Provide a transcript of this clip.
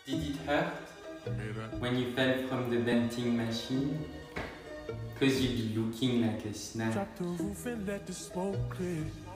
Did it hurt when you fell from the venting machine? Cause you be looking like a snack. Drop the roof and let the smoke clear.